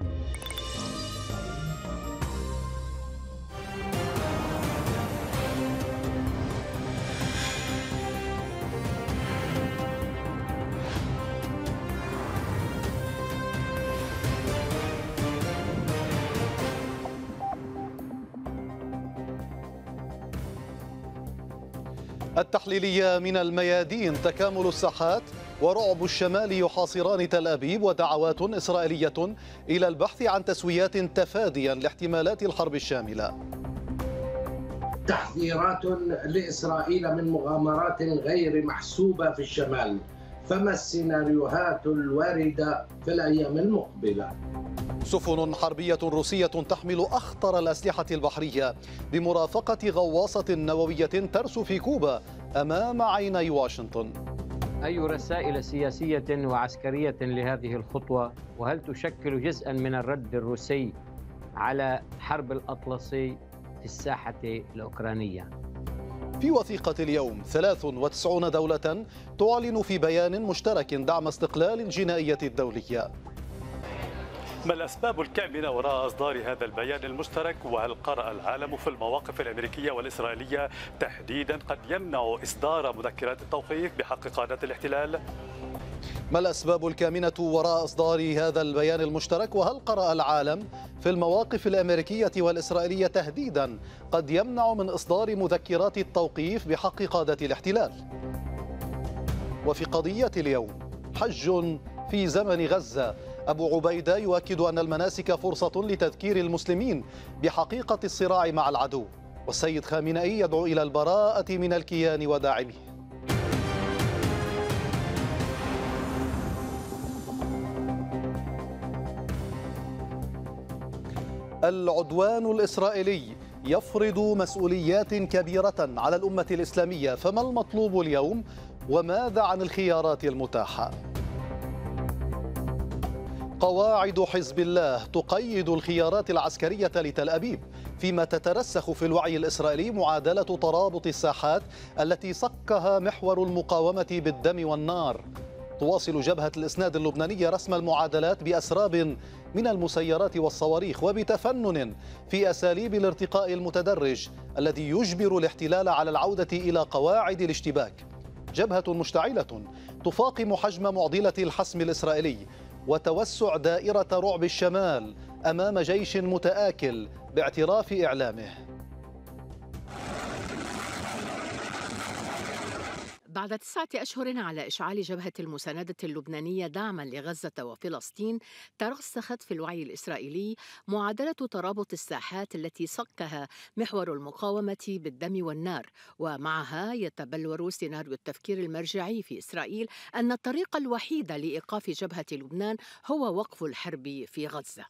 التحليلية من الميادين: تكامل الساحات ورعب الشمال يحاصران تل أبيب، ودعوات إسرائيلية إلى البحث عن تسويات تفاديا لاحتمالات الحرب الشاملة. تحذيرات لإسرائيل من مغامرات غير محسوبة في الشمال، فما السيناريوهات الواردة في الأيام المقبلة؟ سفن حربية روسية تحمل أخطر الأسلحة البحرية بمرافقة غواصة نووية ترسو في كوبا أمام عيني واشنطن. أي رسائل سياسية وعسكرية لهذه الخطوة؟ وهل تشكل جزءا من الرد الروسي على حرب الأطلسي في الساحة الأوكرانية؟ في وثيقة اليوم: 93 دولة تعلن في بيان مشترك دعم استقلال الجنائية الدولية. ما الأسباب الكامنة وراء إصدار هذا البيان المشترك؟ وهل قرأ العالم في المواقف الأمريكية والإسرائيلية تحديدا قد يمنع إصدار مذكرات التوقيف بحق قادة الاحتلال؟ ما الأسباب الكامنة وراء إصدار هذا البيان المشترك؟ وهل قرأ العالم في المواقف الأمريكية والإسرائيلية تهديدا قد يمنع من إصدار مذكرات التوقيف بحق قادة الاحتلال؟ وفي قضية اليوم: حج في زمن غزة. أبو عبيدة يؤكد أن المناسك فرصة لتذكير المسلمين بحقيقة الصراع مع العدو، والسيد خامنئي يدعو إلى البراءة من الكيان وداعميه. العدوان الإسرائيلي يفرض مسؤوليات كبيرة على الأمة الإسلامية، فما المطلوب اليوم وماذا عن الخيارات المتاحة؟ قواعد حزب الله تقيد الخيارات العسكرية لتل أبيب، فيما تترسخ في الوعي الإسرائيلي معادلة ترابط الساحات التي صكها محور المقاومة بالدم والنار. تواصل جبهة الإسناد اللبنانية رسم المعادلات بأسراب من المسيرات والصواريخ، وبتفنن في أساليب الارتقاء المتدرج الذي يجبر الاحتلال على العودة إلى قواعد الاشتباك. جبهة مشتعلة تفاقم حجم معضلة الحسم الإسرائيلي وتوسع دائرة رعب الشمال أمام جيش متآكل باعتراف إعلامه. بعد 9 أشهر على إشعال جبهة المساندة اللبنانية دعما لغزة وفلسطين، ترسخت في الوعي الإسرائيلي معادلة ترابط الساحات التي صكها محور المقاومة بالدم والنار، ومعها يتبلور سيناريو التفكير المرجعي في إسرائيل أن الطريق الوحيد لإيقاف جبهة لبنان هو وقف الحرب في غزة.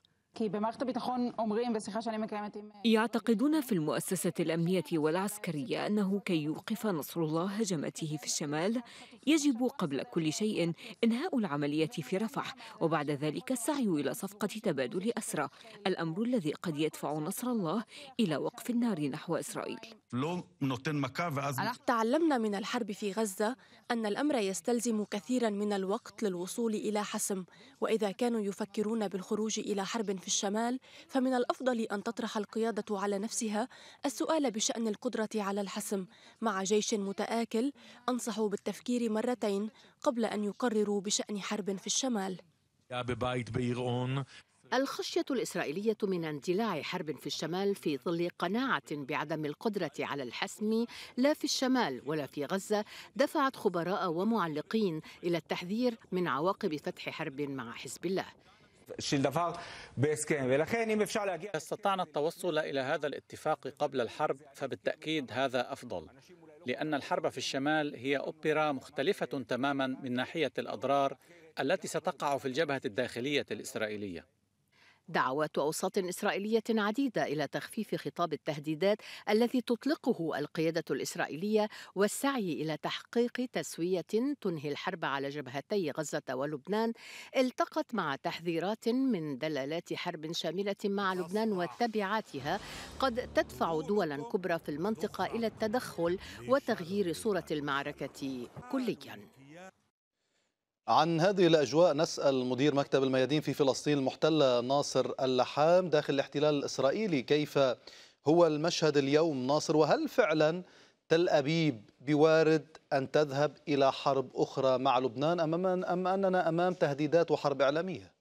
يعتقدون في المؤسسة الأمنية والعسكرية أنه كي يوقف نصر الله هجماته في الشمال يجب قبل كل شيء إنهاء العملية في رفح، وبعد ذلك السعي إلى صفقة تبادل أسرى، الأمر الذي قد يدفع نصر الله إلى وقف النار نحو إسرائيل. تعلمنا من الحرب في غزة أن الأمر يستلزم كثيرا من الوقت للوصول إلى حسم، وإذا كانوا يفكرون بالخروج إلى حرب في الشمال فمن الأفضل أن تطرح القيادة على نفسها السؤال بشأن القدرة على الحسم. مع جيش متآكل أنصح بالتفكير مرتين قبل أن يقرروا بشأن حرب في الشمال. الخشية الإسرائيلية من اندلاع حرب في الشمال في ظل قناعة بعدم القدرة على الحسم لا في الشمال ولا في غزة دفعت خبراء ومعلقين إلى التحذير من عواقب فتح حرب مع حزب الله. استطعنا التوصل إلى هذا الاتفاق قبل الحرب، فبالتأكيد هذا أفضل، لأن الحرب في الشمال هي أوبرا مختلفة تماما من ناحية الأضرار التي ستقع في الجبهة الداخلية الإسرائيلية. دعوات أوساط إسرائيلية عديدة إلى تخفيف خطاب التهديدات الذي تطلقه القيادة الإسرائيلية والسعي إلى تحقيق تسوية تنهي الحرب على جبهتي غزة ولبنان التقت مع تحذيرات من دلالات حرب شاملة مع لبنان وتبعاتها قد تدفع دولا كبرى في المنطقة إلى التدخل وتغيير صورة المعركة كلياً. عن هذه الأجواء نسأل مدير مكتب الميادين في فلسطين المحتلة ناصر اللحام داخل الاحتلال الإسرائيلي. كيف هو المشهد اليوم ناصر، وهل فعلا تل أبيب بوارد أن تذهب إلى حرب أخرى مع لبنان أم أننا أمام تهديدات وحرب إعلامية؟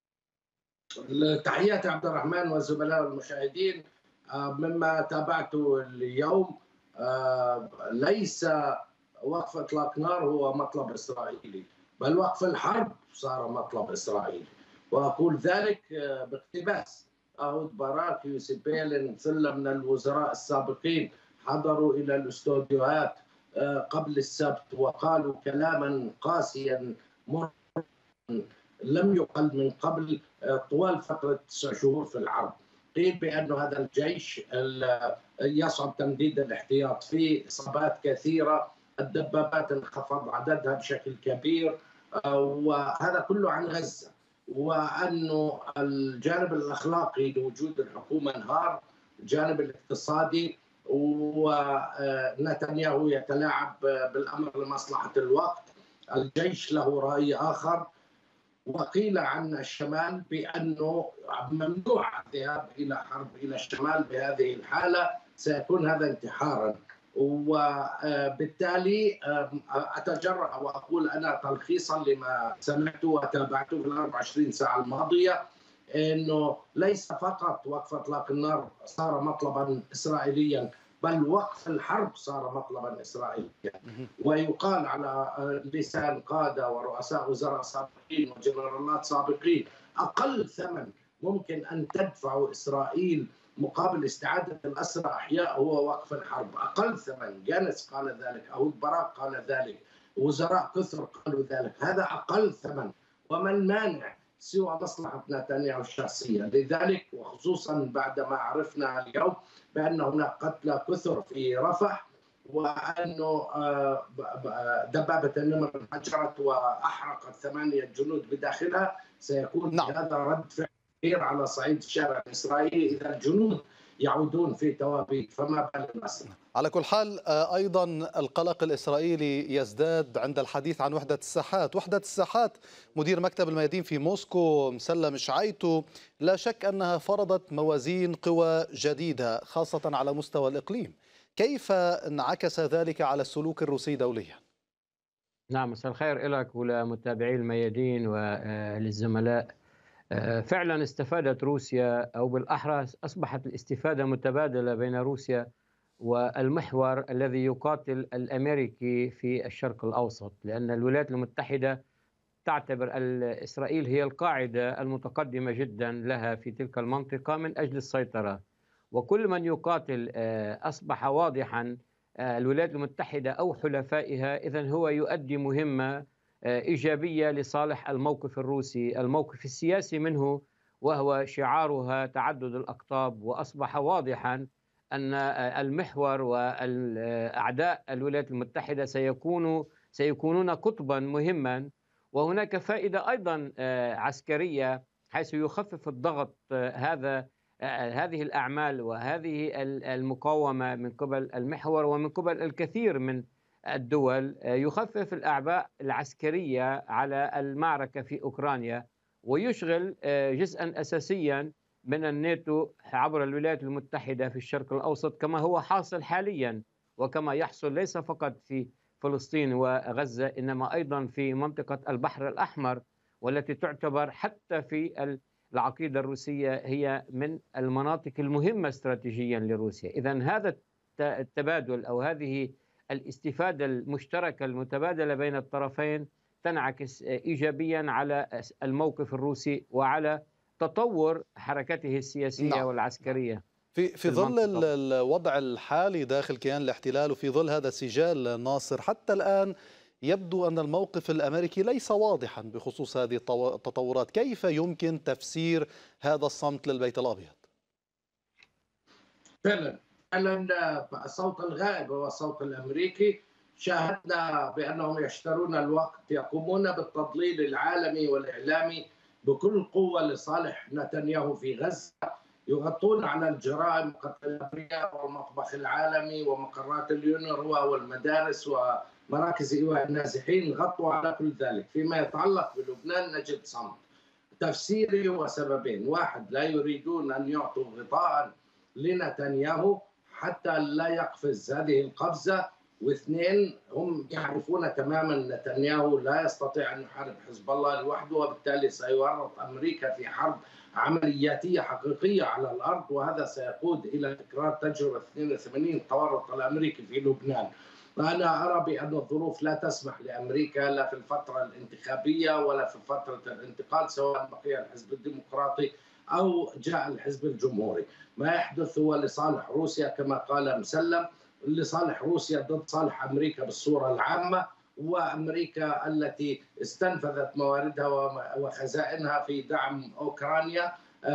تحياتي عبد الرحمن والزملاء والمشاهدين. مما تابعته اليوم ليس وقف إطلاق نار هو مطلب إسرائيلي، بل وقف الحرب صار مطلب إسرائيلي، وأقول ذلك باقتباس أهود باراك، يوسف بيلين، ثلة من الوزراء السابقين حضروا إلى الاستوديوهات قبل السبت وقالوا كلاما قاسيا لم يقل من قبل طوال فترة 9 شهور في الحرب. قيل بأن هذا الجيش يصعب تمديد الاحتياط فيه، إصابات كثيرة، الدبابات انخفض عددها بشكل كبير، وهذا كله عن غزة، وأنه الجانب الأخلاقي لوجود الحكومة انهار، الجانب الاقتصادي، ونتنياهو يتلاعب بالأمر لمصلحة الوقت، الجيش له رأي آخر. وقيل عن الشمال بأنه ممنوع الذهاب إلى حرب إلى الشمال بهذه الحالة، سيكون هذا انتحارا. وبالتالي أتجرأ وأقول أنا تلخيصا لما سمعته وتابعته في 24 ساعة الماضية، أنه ليس فقط وقف إطلاق النار صار مطلبا إسرائيليا، بل وقف الحرب صار مطلبا إسرائيليا. ويقال على لسان قادة ورؤساء وزراء سابقين وجنرالات سابقين أقل ثمن ممكن أن تدفع إسرائيل مقابل استعادة الأسرى أحياء هو وقف الحرب، أقل ثمن. جانس قال ذلك، أهود باراك قال ذلك، وزراء كثر قالوا ذلك، هذا أقل ثمن. وما المانع سوى مصلحة نتنياهو الشخصية؟ لذلك وخصوصا بعدما عرفنا اليوم بأن هناك قتلى كثر في رفح، وأنه دبابة النمر انفجرت وأحرقت 8 جنود بداخلها، سيكون هذا رد فعل كبير على صعيد الشارع الإسرائيلي إذا الجنود يعودون في توابيت، فما بال الأسرى. على كل حال أيضا القلق الإسرائيلي يزداد عند الحديث عن وحدة الساحات. وحدة الساحات مدير مكتب الميادين في موسكو مسلم شعيتو لا شك أنها فرضت موازين قوى جديدة خاصة على مستوى الإقليم. كيف انعكس ذلك على السلوك الروسي دوليا؟ نعم، مساء الخير لك ولمتابعي الميادين وللزملاء. فعلا استفادت روسيا، أو بالأحرى أصبحت الاستفادة متبادلة بين روسيا والمحور الذي يقاتل الأمريكي في الشرق الأوسط، لأن الولايات المتحدة تعتبر إسرائيل هي القاعدة المتقدمة جدا لها في تلك المنطقة من أجل السيطرة، وكل من يقاتل أصبح واضحا الولايات المتحدة أو حلفائها إذن هو يؤدي مهمة إيجابية لصالح الموقف الروسي، الموقف السياسي منه، وهو شعارها تعدد الأقطاب. وأصبح واضحا أن المحور والأعداء الولايات المتحدة سيكونون قطبا مهما. وهناك فائدة أيضا عسكرية حيث يخفف الضغط هذه الأعمال وهذه المقاومة من قبل المحور ومن قبل الكثير من الدول، يخفف الأعباء العسكرية على المعركة في أوكرانيا، ويشغل جزءا أساسيا من الناتو عبر الولايات المتحدة في الشرق الأوسط، كما هو حاصل حاليا وكما يحصل ليس فقط في فلسطين وغزة إنما أيضا في منطقة البحر الأحمر، والتي تعتبر حتى في العقيدة الروسية هي من المناطق المهمة استراتيجيا لروسيا. إذن هذا التبادل أو هذه الاستفادة المشتركة المتبادلة بين الطرفين تنعكس إيجابيا على الموقف الروسي وعلى تطور حركته السياسية والعسكرية في ظل الوضع الحالي داخل كيان الاحتلال، وفي ظل هذا السجال ناصر حتى الآن يبدو أن الموقف الأمريكي ليس واضحا بخصوص هذه التطورات. كيف يمكن تفسير هذا الصمت للبيت الأبيض؟ فعلا الصوت الغائب هو الصوت الأمريكي. شاهدنا بأنهم يشترون الوقت، يقومون بالتضليل العالمي والإعلامي بكل قوة لصالح نتنياهو في غزة، يغطون على الجرائم، قتل الأبرياء والمطبخ العالمي ومقرات اليونروا والمدارس مراكز إيواء النازحين غطوا على كل ذلك. فيما يتعلق بلبنان نجد صمت تفسيري وسببين: واحد، لا يريدون أن يعطوا غطاء لنتنياهو حتى لا يقفز هذه القفزة، واثنين، هم يعرفون تماما نتنياهو لا يستطيع أن يحارب حزب الله لوحده، وبالتالي سيورط أمريكا في حرب عملياتية حقيقية على الأرض، وهذا سيقود إلى تكرار تجربة 82 التورط الأمريكي في لبنان. أنا أرى بأن الظروف لا تسمح لأمريكا لا في الفترة الانتخابية ولا في فترة الانتقال، سواء بقي الحزب الديمقراطي أو جاء الحزب الجمهوري. ما يحدث هو لصالح روسيا كما قال مسلم، لصالح روسيا ضد صالح أمريكا بالصورة العامة، وأمريكا التي استنفذت مواردها وخزائنها في دعم أوكرانيا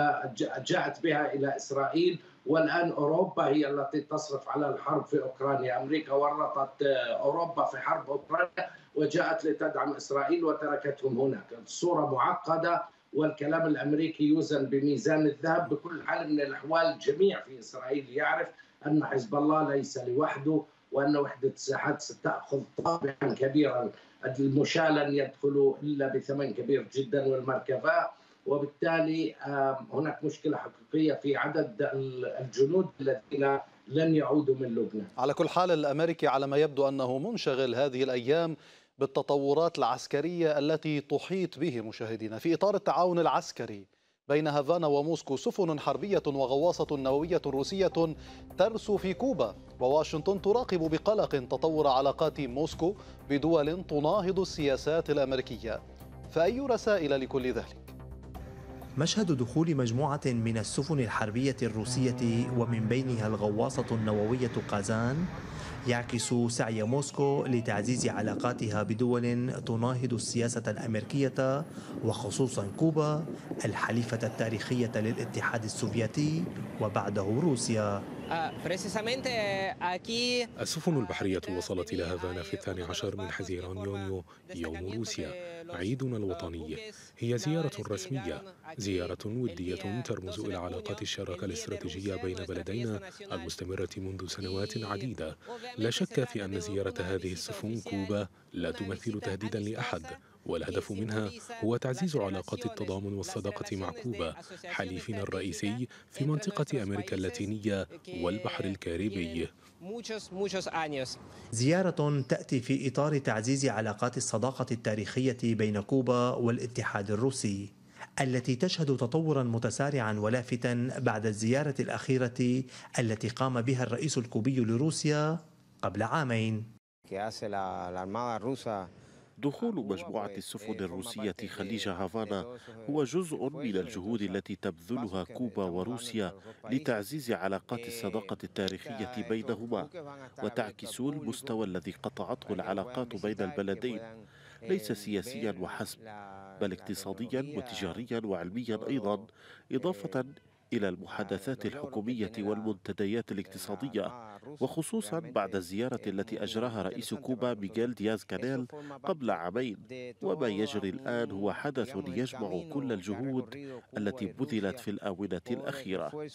جاءت بها إلى إسرائيل، والآن أوروبا هي التي تصرف على الحرب في أوكرانيا. أمريكا ورطت أوروبا في حرب أوكرانيا وجاءت لتدعم إسرائيل وتركتهم هناك. الصورة معقدة، والكلام الأمريكي يوزن بميزان الذهب. بكل حال من الأحوال الجميع في إسرائيل يعرف أن حزب الله ليس لوحده، وأن وحدة الساحات ستأخذ طابعا كبيرا. المشاة لن يدخلوا إلا بثمن كبير جدا والمركبات، وبالتالي هناك مشكلة حقيقية في عدد الجنود الذين لن يعودوا من لبنان. على كل حال الأمريكي على ما يبدو أنه منشغل هذه الأيام بالتطورات العسكرية التي تحيط به مشاهدينا. في إطار التعاون العسكري بين هافانا وموسكو، سفن حربية وغواصة نووية روسية ترسو في كوبا، وواشنطن تراقب بقلق تطور علاقات موسكو بدول تناهض السياسات الأمريكية. فأي رسائل لكل ذلك؟ مشهد دخول مجموعة من السفن الحربية الروسية ومن بينها الغواصة النووية قازان يعكس سعي موسكو لتعزيز علاقاتها بدول تناهض السياسة الأمريكية، وخصوصا كوبا الحليفة التاريخية للاتحاد السوفيتي وبعده روسيا. السفن البحرية وصلت إلى هافانا في 12 من حزيران يونيو، يوم روسيا، عيدنا الوطني. هي زيارة رسمية، زيارة ودية ترمز إلى علاقات الشراكة الاستراتيجية بين بلدينا المستمرة منذ سنوات عديدة. لا شك في أن زيارة هذه السفن كوبا لا تمثل تهديدا لأحد، والهدف منها هو تعزيز علاقات التضامن والصداقة مع كوبا، حليفنا الرئيسي في منطقة أمريكا اللاتينية والبحر الكاريبي. زيارة تأتي في إطار تعزيز علاقات الصداقة التاريخية بين كوبا والاتحاد الروسي، التي تشهد تطورا متسارعا ولافتا بعد الزيارة الأخيرة التي قام بها الرئيس الكوبي لروسيا قبل عامين. دخول مجموعة السفن الروسية خليج هافانا هو جزء من الجهود التي تبذلها كوبا وروسيا لتعزيز علاقات الصداقة التاريخية بينهما، وتعكس المستوى الذي قطعته العلاقات بين البلدين، ليس سياسيا وحسب، بل اقتصاديا وتجاريا وعلميا أيضا، إضافة إلى المحادثات الحكومية والمنتديات الاقتصادية، وخصوصا بعد الزيارة التي أجراها رئيس كوبا ميغيل دياز كانيل قبل عامين. وما يجري الآن هو حدث يجمع كل الجهود التي بذلت في الآونة الأخيرة.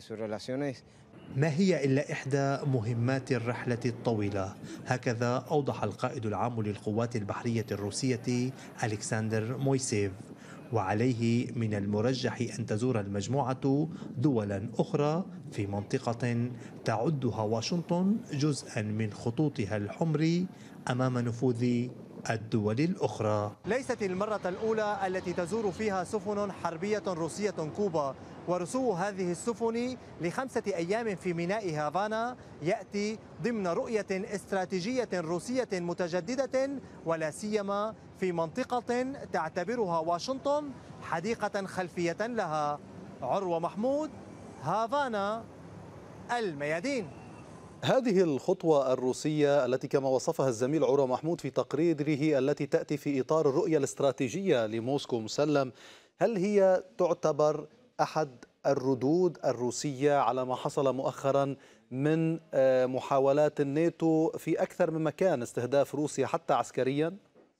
ما هي إلا إحدى مهمات الرحلة الطويلة، هكذا أوضح القائد العام للقوات البحرية الروسية ألكسندر مويسيف. وعليه من المرجح أن تزور المجموعة دولا أخرى في منطقة تعدها واشنطن جزءا من خطوطها الحمر أمام نفوذ الدول الأخرى. ليست المرة الأولى التي تزور فيها سفن حربية روسية كوبا، ورسو هذه السفن ل5 أيام في ميناء هافانا يأتي ضمن رؤية استراتيجية روسية متجددة، ولا سيما في منطقة تعتبرها واشنطن حديقة خلفية لها. عروة محمود، هافانا، الميادين. هذه الخطوة الروسية التي كما وصفها الزميل عروة محمود في تقريره التي تأتي في إطار الرؤية الاستراتيجية لموسكو مسلم، هل هي تعتبر أحد الردود الروسية على ما حصل مؤخرا من محاولات الناتو في أكثر من مكان استهداف روسيا حتى عسكريا؟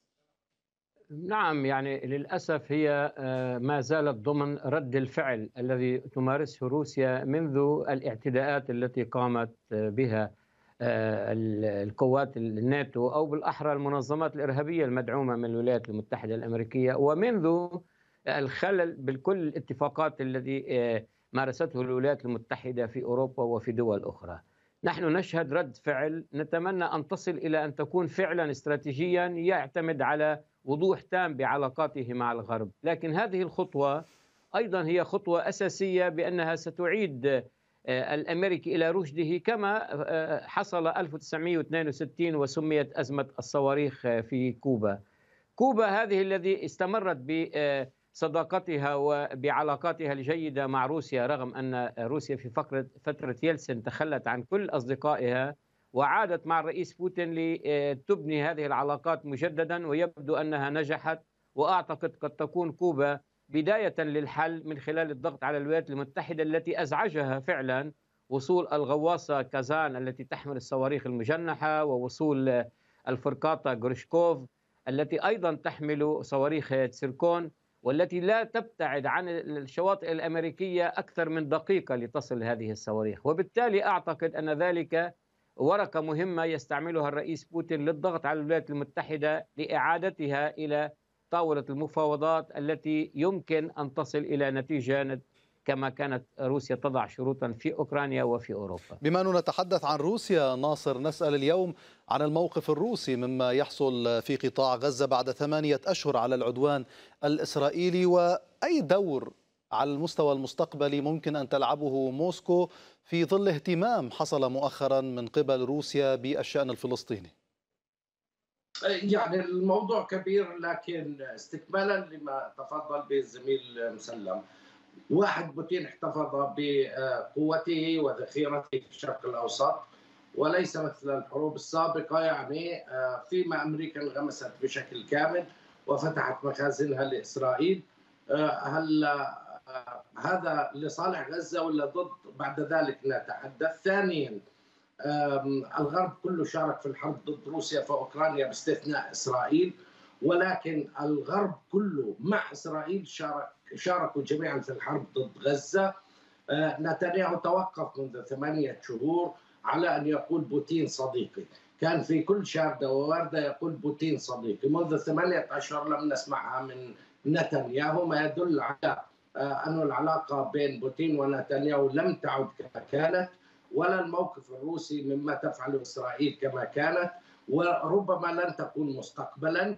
نعم، يعني للأسف هي ما زالت ضمن رد الفعل الذي تمارسه روسيا منذ الاعتداءات التي قامت بها القوات الناتو أو بالأحرى المنظمات الإرهابية المدعومة من الولايات المتحدة الأمريكية، ومنذ الخلل بكل الاتفاقات التي مارسته الولايات المتحدة في أوروبا وفي دول أخرى. نحن نشهد رد فعل نتمنى أن تصل إلى أن تكون فعلا استراتيجيا يعتمد على وضوح تام بعلاقاته مع الغرب، لكن هذه الخطوة أيضا هي خطوة أساسية بأنها ستعيد الأمريكي إلى رشده كما حصل 1962 وسميت أزمة الصواريخ في كوبا. كوبا هذه الذي استمرت بصداقتها وبعلاقاتها الجيدة مع روسيا رغم أن روسيا في فترة يلتسن تخلت عن كل أصدقائها، وعادت مع الرئيس بوتين لتبني هذه العلاقات مجددا، ويبدو أنها نجحت. وأعتقد قد تكون كوبا بداية للحل من خلال الضغط على الولايات المتحدة التي أزعجها فعلا وصول الغواصة كازان التي تحمل الصواريخ المجنحة، ووصول الفرقاطة غروشكوف التي أيضا تحمل صواريخ تسيركون، والتي لا تبتعد عن الشواطئ الأمريكية أكثر من دقيقة لتصل هذه الصواريخ. وبالتالي أعتقد أن ذلك ورقة مهمة يستعملها الرئيس بوتين للضغط على الولايات المتحدة لإعادتها إلى طاولة المفاوضات التي يمكن أن تصل إلى نتيجة كما كانت روسيا تضع شروطا في أوكرانيا وفي أوروبا. بما أننا نتحدث عن روسيا ناصر، نسأل اليوم عن الموقف الروسي مما يحصل في قطاع غزة بعد 8 أشهر على العدوان الإسرائيلي، وأي دور على المستوى المستقبلي ممكن أن تلعبه موسكو في ظل اهتمام حصل مؤخرا من قبل روسيا بالشأن الفلسطيني. يعني الموضوع كبير، لكن استكمالا لما تفضل به الزميل مسلم، واحد بوتين احتفظ بقوته وذخيرته في الشرق الأوسط، وليس مثل الحروب السابقة يعني فيما أمريكا انغمست بشكل كامل وفتحت مخازنها لإسرائيل. هل هذا لصالح غزة ولا ضد؟ بعد ذلك نتحدث. ثانيا، الغرب كله شارك في الحرب ضد روسيا في أوكرانيا باستثناء إسرائيل، ولكن الغرب كله مع إسرائيل شاركوا جميعا في الحرب ضد غزة. نتنياهو توقف منذ 8 شهور على أن يقول بوتين صديقي، كان في كل شاردة وواردة يقول بوتين صديقي. منذ 8 أشهر لم نسمعها من نتنياهو، ما يدل على أن العلاقة بين بوتين ونتنياهو لم تعد كما كانت، ولا الموقف الروسي مما تفعله إسرائيل كما كانت، وربما لن تكون مستقبلا.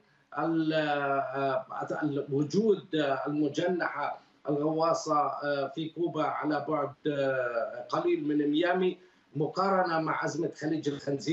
وجود المجنحة الغواصة في كوبا على بعد قليل من ميامي مقارنة مع أزمة خليج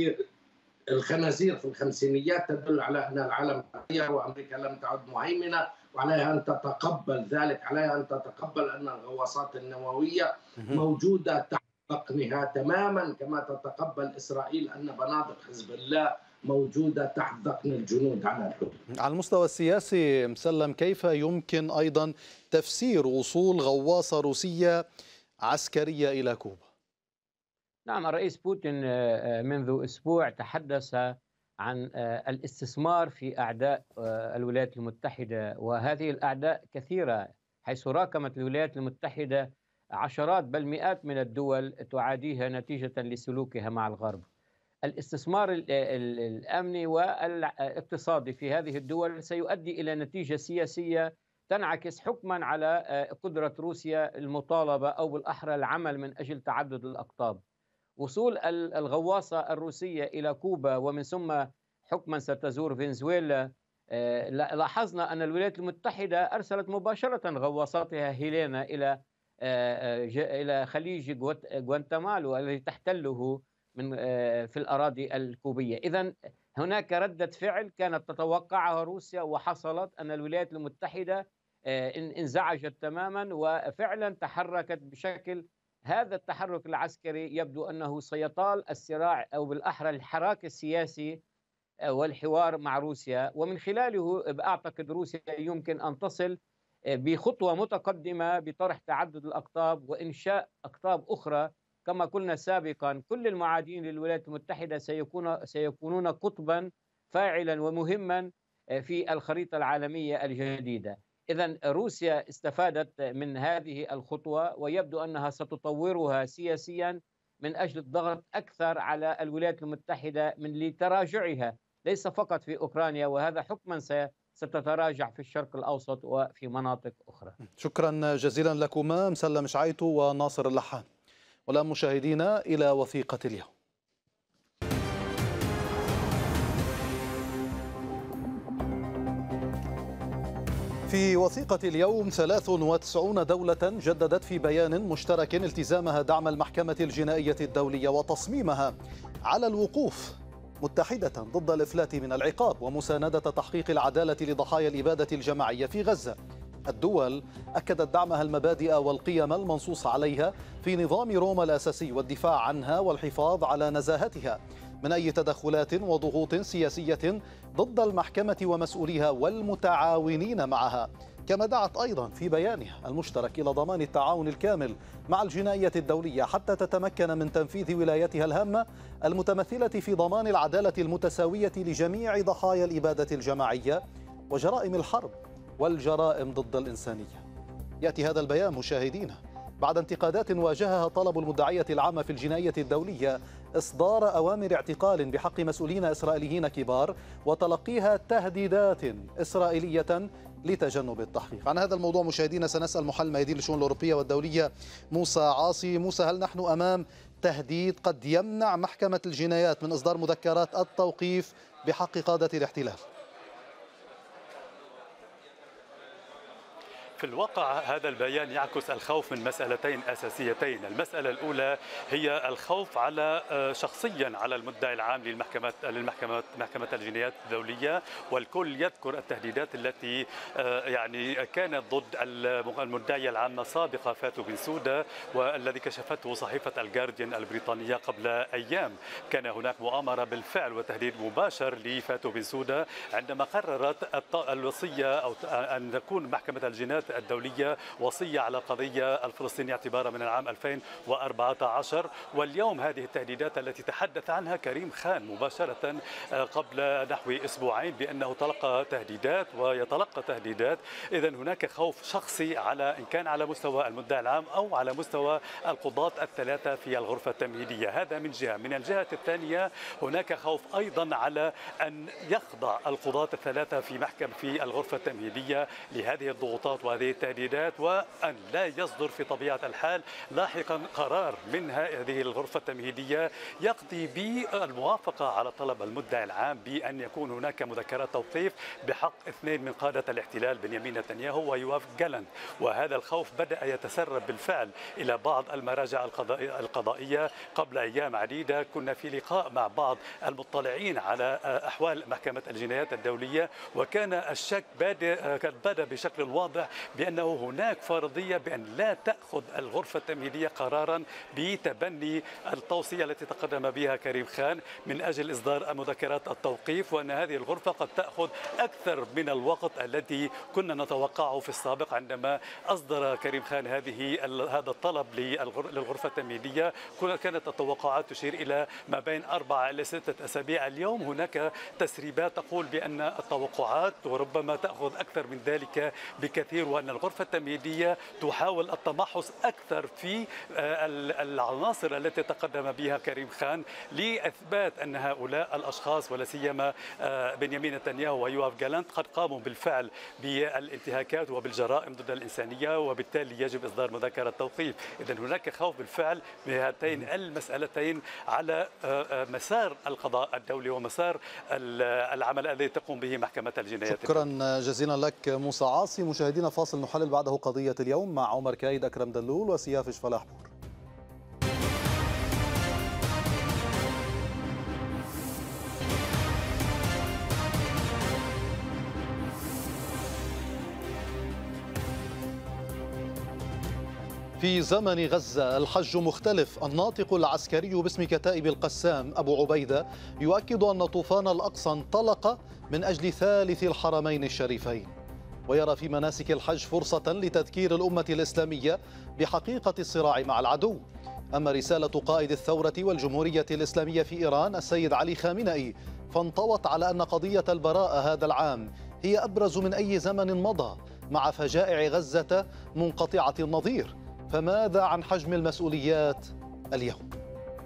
الخنازير في الخمسينيات تدل على أن العالم تغير وأمريكا لم تعد مهيمنة، وعليها أن تتقبل ذلك. عليها أن تتقبل أن الغواصات النووية موجودة تحت ذقنها تماما كما تتقبل إسرائيل أن بنادق حزب الله موجودة تحت ذقن الجنود على الحدود. على المستوى السياسي مسلم، كيف يمكن أيضا تفسير وصول غواصة روسية عسكرية إلى كوبا؟ نعم، الرئيس بوتين منذ أسبوع تحدث عن الاستثمار في أعداء الولايات المتحدة، وهذه الأعداء كثيرة، حيث راكمت الولايات المتحدة عشرات بل مئات من الدول تعاديها نتيجة لسلوكها مع الغرب. الاستثمار الأمني والاقتصادي في هذه الدول سيؤدي إلى نتيجة سياسية تنعكس حكما على قدرة روسيا المطالبة أو بالأحرى العمل من أجل تعدد الأقطاب. وصول الغواصة الروسية إلى كوبا ومن ثم حكما ستزور فنزويلا، لاحظنا أن الولايات المتحدة أرسلت مباشرة غواصاتها هيلينا إلى خليج غوانتنامالو الذي تحتله من في الأراضي الكوبية. إذن هناك ردة فعل كانت تتوقعها روسيا وحصلت، أن الولايات المتحدة انزعجت تماما وفعلا تحركت بشكل، هذا التحرك العسكري يبدو أنه سيطال الصراع أو بالأحرى الحراك السياسي والحوار مع روسيا، ومن خلاله أعتقد روسيا يمكن أن تصل بخطوة متقدمة بطرح تعدد الأقطاب وإنشاء أقطاب أخرى. كما قلنا سابقا، كل المعادين للولايات المتحدة سيكونون قطبا فاعلا ومهما في الخريطة العالمية الجديدة. إذن روسيا استفادت من هذه الخطوة، ويبدو أنها ستطورها سياسيا من أجل الضغط أكثر على الولايات المتحدة من لتراجعها ليس فقط في أوكرانيا، وهذا حكما ستتراجع في الشرق الأوسط وفي مناطق أخرى. شكرا جزيلا لكما مسلم شعيتو وناصر اللحان. والآن مشاهدينا إلى وثيقة اليوم. في وثيقة اليوم 93 دولة جددت في بيان مشترك التزامها دعم المحكمة الجنائية الدولية وتصميمها على الوقوف متحدة ضد الإفلات من العقاب ومساندة تحقيق العدالة لضحايا الإبادة الجماعية في غزة. الدول أكدت دعمها المبادئ والقيم المنصوص عليها في نظام روما الأساسي والدفاع عنها والحفاظ على نزاهتها من أي تدخلات وضغوط سياسية ضد المحكمة ومسؤوليها والمتعاونين معها. كما دعت أيضا في بيانها المشترك إلى ضمان التعاون الكامل مع الجنائية الدولية حتى تتمكن من تنفيذ ولايتها الهامة المتمثلة في ضمان العدالة المتساوية لجميع ضحايا الإبادة الجماعية وجرائم الحرب والجرائم ضد الإنسانية. يأتي هذا البيان مشاهدينا بعد انتقادات واجهها طلب المدعية العامة في الجنائية الدولية إصدار أوامر اعتقال بحق مسؤولين إسرائيليين كبار وتلقيها تهديدات إسرائيلية لتجنب التحقيق. عن هذا الموضوع مشاهدينا سنسأل محلل ميادين للشؤون الأوروبية والدولية موسى عاصي. موسى، هل نحن أمام تهديد قد يمنع محكمة الجنايات من إصدار مذكرات التوقيف بحق قادة الاحتلال؟ في الواقع هذا البيان يعكس الخوف من مسألتين أساسيتين. المسألة الأولى هي الخوف على شخصيا على المدعي العام محكمة الجنايات الدولية، والكل يذكر التهديدات التي يعني كانت ضد المدعية العامة سابقة فاتو بنسودا، والذي كشفته صحيفة الجارديان البريطانية قبل أيام. كان هناك مؤامرة بالفعل وتهديد مباشر لفاتو بنسودا عندما قررت الوصية أو أن تكون محكمة الجنايات الدولية وصية على القضية الفلسطينية اعتبارا من العام 2014. واليوم هذه التهديدات التي تحدث عنها كريم خان مباشرة قبل نحو أسبوعين بأنه تلقى تهديدات ويتلقى تهديدات. إذن هناك خوف شخصي على إن كان على مستوى المدعي العام أو على مستوى القضاة الثلاثة في الغرفة التمهيدية. هذا من جهة. من الجهة الثانية هناك خوف أيضا على أن يخضع القضاة الثلاثة في الغرفة التمهيدية لهذه الضغوطات وهذه التهديدات، وأن لا يصدر في طبيعة الحال لاحقا قرار من هذه الغرفة التمهيدية يقضي بالموافقة على طلب المدعي العام بأن يكون هناك مذكرات توقيف بحق اثنين من قادة الاحتلال بنيامين نتنياهو ويواف جالانت. وهذا الخوف بدأ يتسرب بالفعل إلى بعض المراجع القضائية. قبل أيام عديدة كنا في لقاء مع بعض المطلعين على أحوال محكمة الجنايات الدولية، وكان الشك بدأ بشكل واضح بأنه هناك فرضية بأن لا تأخذ الغرفة التمهيدية قرارا بتبني التوصية التي تقدم بها كريم خان من أجل إصدار مذكرات التوقيف، وأن هذه الغرفة قد تأخذ أكثر من الوقت الذي كنا نتوقعه في السابق. عندما أصدر كريم خان هذا الطلب للغرفة التمهيدية كانت التوقعات تشير إلى ما بين 4 إلى 6 أسابيع. اليوم هناك تسريبات تقول بأن التوقعات وربما تأخذ أكثر من ذلك بكثير، وأن الغرفة التمهيدية تحاول التمحص أكثر في العناصر التي تقدم بها كريم خان لإثبات أن هؤلاء الأشخاص ولا سيما بنيامين نتنياهو ويواف جالانت قد قاموا بالفعل بالانتهاكات وبالجرائم ضد الإنسانية، وبالتالي يجب إصدار مذكرة توقيف. إذن هناك خوف بالفعل بهاتين المسألتين على مسار القضاء الدولي ومسار العمل الذي تقوم به محكمة الجنايات. شكرا جزيلا لك موسى عاصي. مشاهدينا فاصل نحلل بعده قضية اليوم مع عمر كايد، أكرم دلول وسيافش فلاح بور. في زمن غزة الحج مختلف. الناطق العسكري باسم كتائب القسام أبو عبيدة يؤكد أن طوفان الأقصى انطلق من أجل ثالث الحرمين الشريفين، ويرى في مناسك الحج فرصة لتذكير الأمة الإسلامية بحقيقة الصراع مع العدو. أما رسالة قائد الثورة والجمهورية الإسلامية في إيران السيد علي خامنئي فانطوت على أن قضية البراءة هذا العام هي أبرز من أي زمن مضى مع فجائع غزة منقطعة النظير. فماذا عن حجم المسؤوليات اليوم؟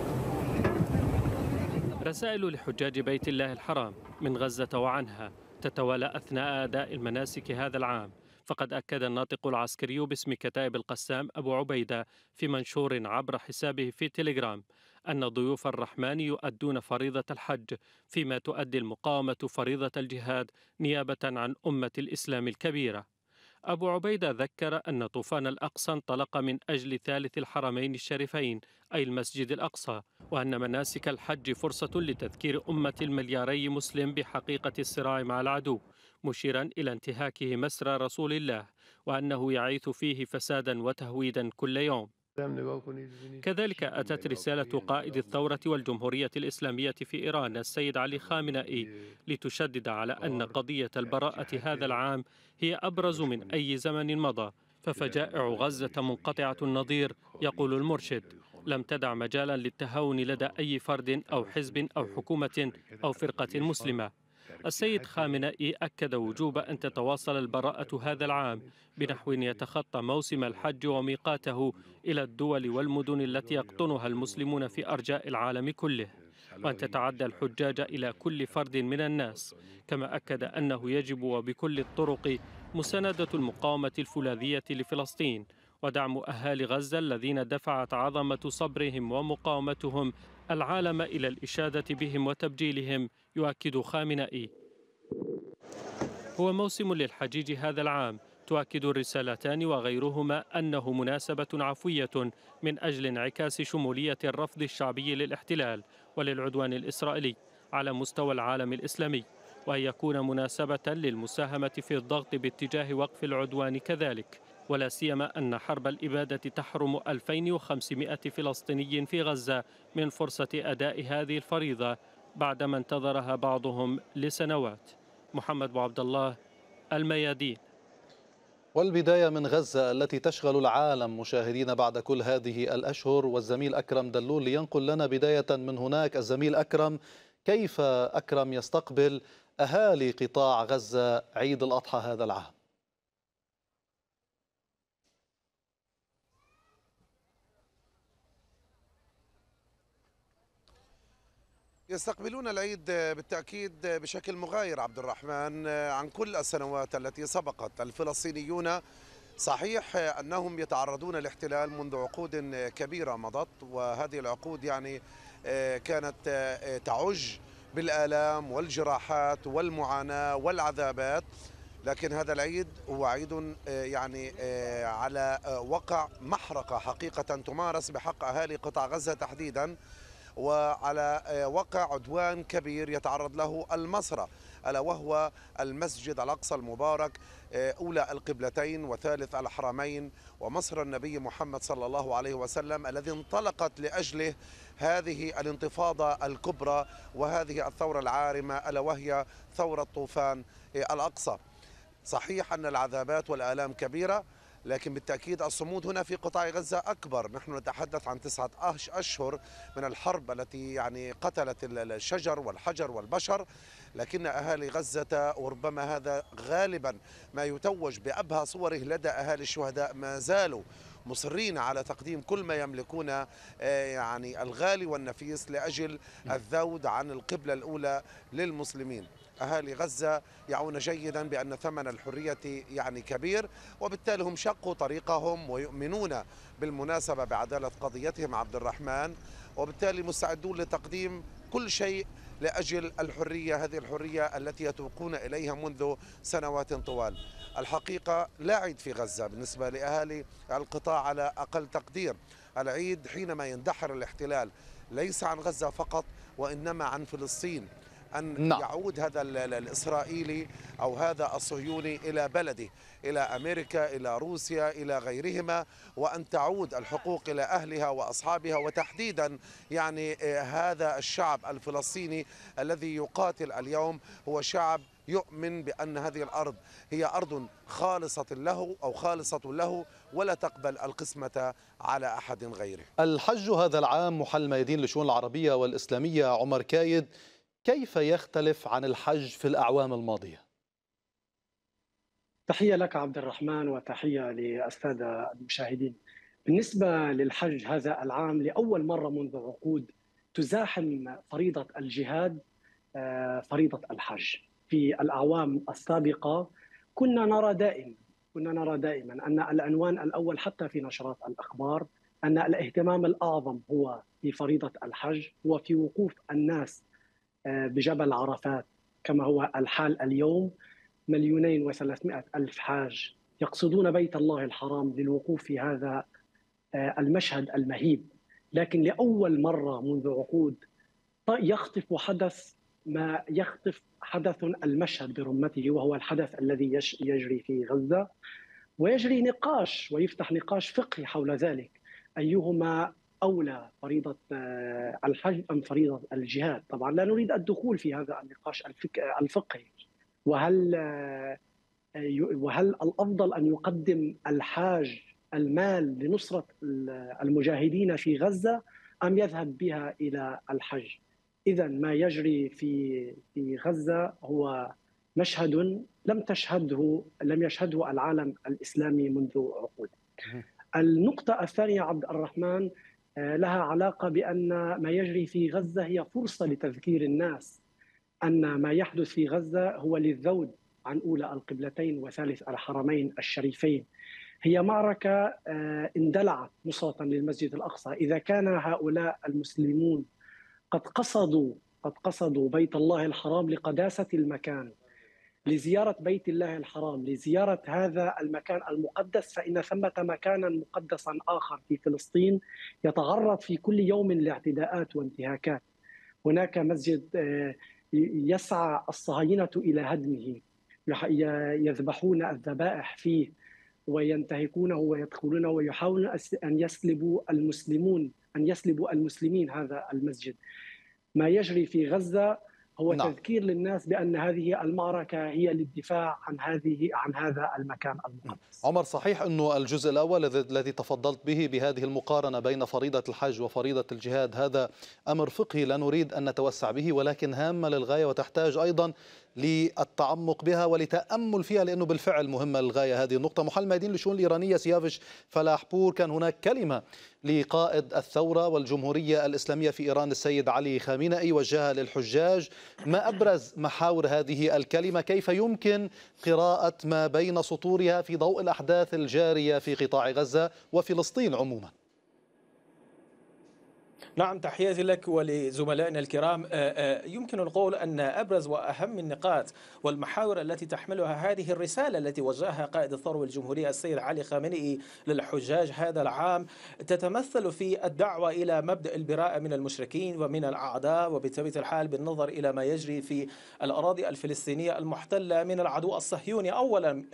رسائل لحجاج بيت الله الحرام من غزة وعنها تتوالى أثناء أداء المناسك هذا العام. فقد أكد الناطق العسكري باسم كتائب القسام أبو عبيدة في منشور عبر حسابه في تيليجرام أن ضيوف الرحمن يؤدون فريضة الحج، فيما تؤدي المقاومة فريضة الجهاد نيابة عن أمة الإسلام الكبيرة. أبو عبيدة ذكر أن طوفان الأقصى انطلق من أجل ثالث الحرمين الشريفين أي المسجد الأقصى، وأن مناسك الحج فرصة لتذكير أمة الملياري مسلم بحقيقة الصراع مع العدو، مشيرا إلى انتهاكه مسرى رسول الله وأنه يعيث فيه فسادا وتهويدا كل يوم. كذلك أتت رسالة قائد الثورة والجمهورية الإسلامية في إيران السيد علي خامنئي لتشدد على أن قضية البراءة هذا العام هي أبرز من أي زمن مضى، ففجائع غزة منقطعة النظير، يقول المرشد، لم تدع مجالا للتهاون لدى أي فرد أو حزب أو حكومة أو فرقة مسلمة. السيد خامنئي أكد وجوب أن تتواصل البراءة هذا العام بنحو يتخطى موسم الحج وميقاته إلى الدول والمدن التي يقطنها المسلمون في أرجاء العالم كله، وأن تتعدى الحجاج إلى كل فرد من الناس. كما أكد أنه يجب وبكل الطرق مساندة المقاومة الفولاذية لفلسطين ودعم أهالي غزة الذين دفعت عظمة صبرهم ومقاومتهم العالم إلى الإشادة بهم وتبجيلهم. يؤكد خامنئي: هو موسم للحجيج هذا العام، تؤكد الرسالتان وغيرهما أنه مناسبة عفوية من أجل انعكاس شمولية الرفض الشعبي للاحتلال وللعدوان الإسرائيلي على مستوى العالم الإسلامي، وأن يكون مناسبة للمساهمة في الضغط باتجاه وقف العدوان كذلك، ولا سيما أن حرب الإبادة تحرم 2500 فلسطيني في غزة من فرصة أداء هذه الفريضة بعدما انتظرها بعضهم لسنوات. محمد أبو عبد الله، الميادين. والبداية من غزة التي تشغل العالم مشاهدين بعد كل هذه الأشهر، والزميل أكرم دلول لينقل لنا بداية من هناك. الزميل أكرم، كيف أكرم يستقبل أهالي قطاع غزة عيد الأضحى هذا العام؟ يستقبلون العيد بالتأكيد بشكل مغاير عبد الرحمن عن كل السنوات التي سبقت. الفلسطينيون صحيح أنهم يتعرضون لاحتلال منذ عقود كبيرة مضت، وهذه العقود يعني كانت تعج بالآلام والجراحات والمعاناة والعذابات، لكن هذا العيد هو عيد يعني على وقع محرقة حقيقة تمارس بحق أهالي قطاع غزة تحديدا، وعلى وقع عدوان كبير يتعرض له المسرى، ألا وهو المسجد الأقصى المبارك، أولى القبلتين وثالث الحرمين، ومصر النبي محمد صلى الله عليه وسلم الذي انطلقت لأجله هذه الانتفاضة الكبرى وهذه الثورة العارمة، ألا وهي ثورة طوفان الأقصى. صحيح أن العذابات والآلام كبيرة، لكن بالتأكيد الصمود هنا في قطاع غزة أكبر. نحن نتحدث عن 9 أشهر من الحرب التي يعني قتلت الشجر والحجر والبشر، لكن أهالي غزة، وربما هذا غالبا ما يتوج بأبهى صوره لدى أهالي الشهداء، ما زالوا مصرين على تقديم كل ما يملكون يعني الغالي والنفيس لأجل الذود عن القبلة الأولى للمسلمين. أهالي غزة يعون جيدا بأن ثمن الحرية يعني كبير، وبالتالي هم شقوا طريقهم ويؤمنون بالمناسبة بعدالة قضيتهم عبد الرحمن، وبالتالي مستعدون لتقديم كل شيء لأجل الحرية، هذه الحرية التي يتوقون إليها منذ سنوات طوال. الحقيقة لا عيد في غزة بالنسبة لأهالي القطاع على أقل تقدير. العيد حينما يندحر الاحتلال ليس عن غزة فقط، وإنما عن فلسطين، أن يعود هذا الإسرائيلي أو هذا الصهيوني إلى بلده، إلى أمريكا، إلى روسيا، إلى غيرهما، وأن تعود الحقوق إلى أهلها وأصحابها، وتحديدا يعني هذا الشعب الفلسطيني الذي يقاتل اليوم هو شعب يؤمن بأن هذه الأرض هي أرض خالصة له أو خالصة له، ولا تقبل القسمة على أحد غيره. الحج هذا العام، محل ميادين للشؤون العربية والإسلامية عمر كايد، كيف يختلف عن الحج في الأعوام الماضية؟ تحية لك عبد الرحمن وتحية للسادة المشاهدين. بالنسبة للحج هذا العام، لأول مرة منذ عقود تزاحم فريضة الجهاد فريضة الحج. في الأعوام السابقة كنا نرى دائما أن العنوان الأول حتى في نشرات الأخبار أن الاهتمام الأعظم هو في فريضة الحج، هو في وقوف الناس بجبل عرفات كما هو الحال اليوم. 2,300,000 حاج يقصدون بيت الله الحرام للوقوف في هذا المشهد المهيب، لكن لأول مرة منذ عقود يخطف حدث المشهد برمته، وهو الحدث الذي يجري في غزة، ويجري نقاش ويفتح نقاش فقهي حول ذلك: أيهما أولى، فريضة الحج أم فريضة الجهاد؟ طبعا لا نريد الدخول في هذا النقاش الفقهي، وهل الأفضل أن يقدم الحاج المال لنصرة المجاهدين في غزة أم يذهب بها إلى الحج؟ إذا ما يجري في غزة هو مشهد لم يشهده العالم الإسلامي منذ عقود. النقطة الثانية عبد الرحمن لها علاقة بأن ما يجري في غزة هي فرصة لتذكير الناس أن ما يحدث في غزة هو للذود عن أولى القبلتين وثالث الحرمين الشريفين. هي معركة اندلعت نصرة للمسجد الأقصى. إذا كان هؤلاء المسلمون قد قصدوا بيت الله الحرام لقداسة المكان، لزيارة بيت الله الحرام، لزيارة هذا المكان المقدس، فإن ثمة مكانا مقدسا آخر في فلسطين يتعرض في كل يوم لاعتداءات وانتهاكات. هناك مسجد يسعى الصهاينة إلى هدمه، يذبحون الذبائح فيه وينتهكونه ويدخلونه ويحاولون أن يسلبوا المسلمين هذا المسجد. ما يجري في غزة هو تذكير للناس بأن هذه المعركة هي للدفاع عن هذا المكان المقدس. عمر، صحيح أنه الجزء الأول الذي تفضلت به بهذه المقارنة بين فريضة الحج وفريضة الجهاد هذا أمر فقهي لا نريد أن نتوسع به، ولكن هامة للغاية وتحتاج أيضا للتعمق بها ولتأمل فيها، لأنه بالفعل مهمة للغاية هذه النقطة. محل ميادين للشؤون الإيرانية سيافش فلاحبور، كان هناك كلمة لقائد الثورة والجمهورية الإسلامية في إيران السيد علي خامنئي وجهها للحجاج. ما أبرز محاور هذه الكلمة؟ كيف يمكن قراءة ما بين سطورها في ضوء الأحداث الجارية في قطاع غزة وفلسطين عموما؟ نعم، تحياتي لك ولزملائنا الكرام. يمكن القول أن أبرز وأهم النقاط والمحاور التي تحملها هذه الرسالة التي وجهها قائد الثورة والجمهورية السيد علي خامنئي للحجاج هذا العام تتمثل في الدعوة إلى مبدأ البراءة من المشركين ومن الأعداء، وبطبيعة الحال بالنظر إلى ما يجري في الأراضي الفلسطينية المحتلة من العدو الصهيوني أولا،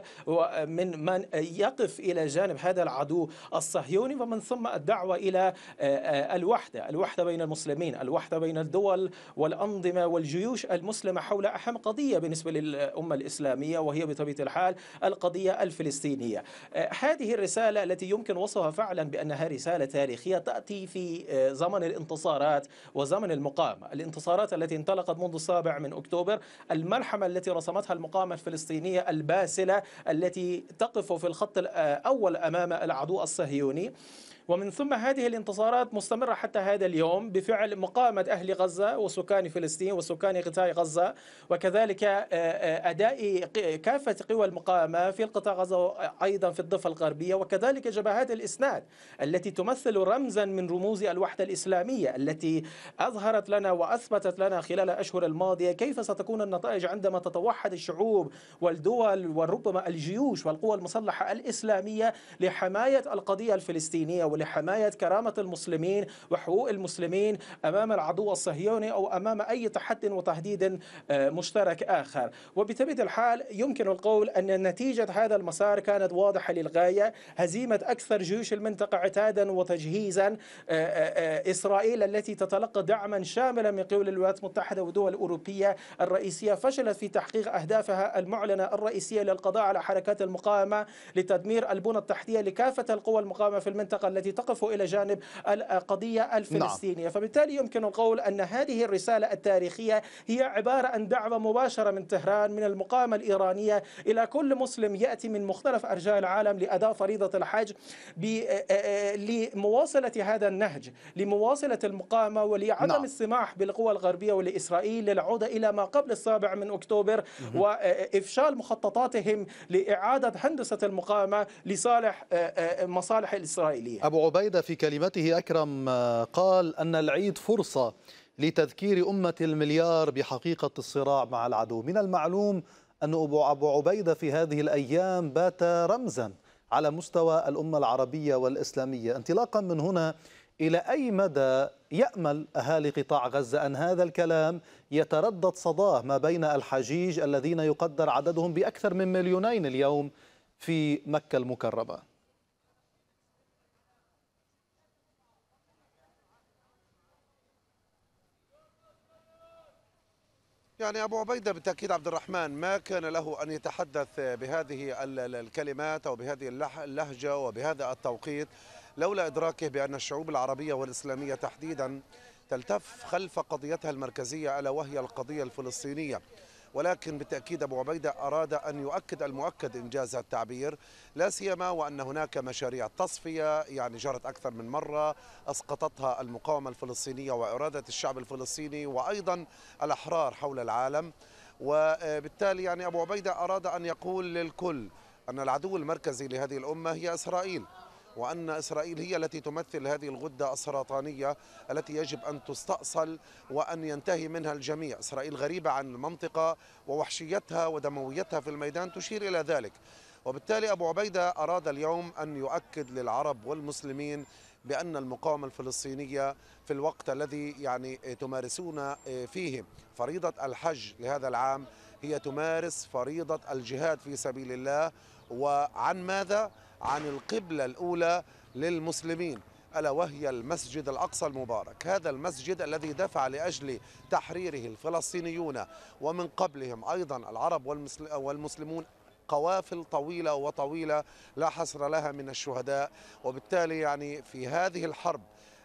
ومن من يقف إلى جانب هذا العدو الصهيوني، ومن ثم الدعوة إلى الوحدة بين المسلمين، الوحدة بين الدول والأنظمة والجيوش المسلمة حول أهم قضية بالنسبة للأمة الإسلامية، وهي بطبيعة الحال القضية الفلسطينية. هذه الرسالة التي يمكن وصفها فعلا بأنها رسالة تاريخية تأتي في زمن الانتصارات وزمن المقاومة، الانتصارات التي انطلقت منذ 7 من أكتوبر، الملحمة التي رسمتها المقاومة الفلسطينية الباسلة التي تقف في الخط الأول أمام العدو الصهيوني. ومن ثم هذه الانتصارات مستمرة حتى هذا اليوم بفعل مقاومة أهل غزة وسكان فلسطين وسكان قطاع غزة، وكذلك أداء كافة قوى المقاومة في القطاع غزة أيضا في الضفة الغربية، وكذلك جبهات الإسناد التي تمثل رمزا من رموز الوحدة الإسلامية التي أظهرت لنا وأثبتت لنا خلال الأشهر الماضية كيف ستكون النتائج عندما تتوحد الشعوب والدول وربما الجيوش والقوى المسلحة الإسلامية لحماية القضية الفلسطينية ولحماية كرامة المسلمين وحقوق المسلمين أمام العدو الصهيوني أو أمام أي تحدي وتهديد مشترك آخر. وبطبيعة الحال يمكن القول أن نتيجة هذا المسار كانت واضحة للغاية: هزيمة أكثر جيوش المنطقة عتادا وتجهيزا، إسرائيل التي تتلقى دعما شاملا من قبل الولايات المتحدة والدول الأوروبية الرئيسية فشلت في تحقيق أهدافها المعلنة الرئيسية للقضاء على حركات المقاومة، لتدمير البنى التحتية لكافة القوى المقاومة في المنطقة التي التي تقف إلى جانب القضية الفلسطينية. فبالتالي يمكن القول أن هذه الرسالة التاريخية هي عبارة عن دعوة مباشرة من طهران من المقاومة الإيرانية إلى كل مسلم يأتي من مختلف أرجاء العالم لأداء فريضة الحج لمواصلة هذا النهج، لمواصلة المقاومة ولعدم السماح بالقوى الغربية ولإسرائيل للعودة إلى ما قبل 7 أكتوبر وإفشال مخططاتهم لإعادة هندسة المقاومة لصالح مصالح الإسرائيلية. أبو عبيدة في كلمته أكرم قال أن العيد فرصة لتذكير أمة المليار بحقيقة الصراع مع العدو. من المعلوم أن أبو عبيدة في هذه الأيام بات رمزا على مستوى الأمة العربية والإسلامية. انطلاقا من هنا، إلى أي مدى يأمل أهالي قطاع غزة أن هذا الكلام يتردد صداه ما بين الحجيج الذين يقدر عددهم بأكثر من 2 مليون اليوم في مكة المكرمة؟ يعني أبو عبيدة بالتأكيد عبد الرحمن ما كان له أن يتحدث بهذه الكلمات أو بهذه اللهجة وبهذا التوقيت لولا إدراكه بأن الشعوب العربية والإسلامية تحديدا تلتف خلف قضيتها المركزية ألا وهي القضية الفلسطينية. ولكن بالتأكيد أبو عبيدة أراد أن يؤكد المؤكد إنجاز التعبير، لا سيما وأن هناك مشاريع تصفية يعني جرت أكثر من مرة أسقطتها المقاومة الفلسطينية وإرادة الشعب الفلسطيني وأيضا الأحرار حول العالم. وبالتالي يعني أبو عبيدة أراد أن يقول للكل أن العدو المركزي لهذه الأمة هي إسرائيل، وأن إسرائيل هي التي تمثل هذه الغدة السرطانية التي يجب أن تستأصل وأن ينتهي منها الجميع. إسرائيل غريبة عن المنطقة ووحشيتها ودمويتها في الميدان تشير إلى ذلك. وبالتالي أبو عبيدة أراد اليوم أن يؤكد للعرب والمسلمين بأن المقاومة الفلسطينية في الوقت الذي يعني تمارسون فيه فريضة الحج لهذا العام هي تمارس فريضة الجهاد في سبيل الله. وعن ماذا؟ عن القبلة الأولى للمسلمين ألا وهي المسجد الأقصى المبارك، هذا المسجد الذي دفع لأجل تحريره الفلسطينيون ومن قبلهم أيضا العرب والمسلمون قوافل طويلة وطويلة لا حصر لها من الشهداء. وبالتالي يعني في هذه الحرب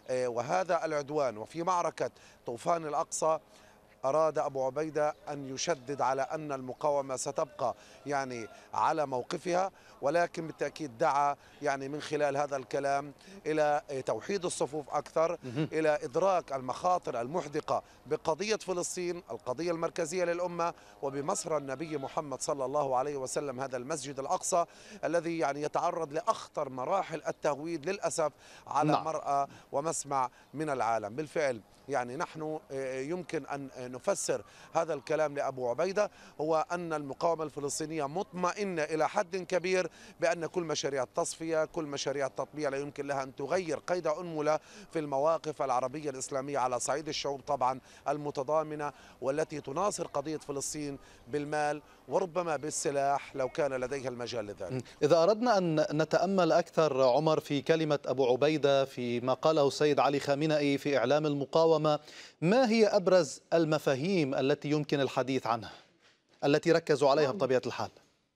وهذا العدوان وفي معركة طوفان الأقصى أراد أبو عبيدة أن يشدد على أن المقاومة ستبقى يعني على موقفها، ولكن بالتأكيد دعا يعني من خلال هذا الكلام إلى توحيد الصفوف أكثر، إلى إدراك المخاطر المحدقة بقضية فلسطين القضية المركزية للأمة وبمصر النبي محمد صلى الله عليه وسلم، هذا المسجد الأقصى الذي يعني يتعرض لأخطر مراحل التهويد للأسف على مرأى ومسمع من العالم. بالفعل يعني نحن يمكن أن نفسر هذا الكلام لأبو عبيدة هو أن المقاومة الفلسطينية مطمئنة إلى حد كبير بأن كل مشاريع التصفية كل مشاريع التطبيع لا يمكن لها أن تغير قيد أنملة في المواقف العربية الإسلامية على صعيد الشعوب طبعا المتضامنة والتي تناصر قضية فلسطين بالمال وربما بالسلاح لو كان لديها المجال لذلك. إذا أردنا أن نتأمل أكثر عمر في كلمة أبو عبيدة في ما قاله السيد علي خامنئي في إعلام المقاومة، ما هي أبرز المفاهيم التي يمكن الحديث عنها التي ركزوا عليها بطبيعة الحال؟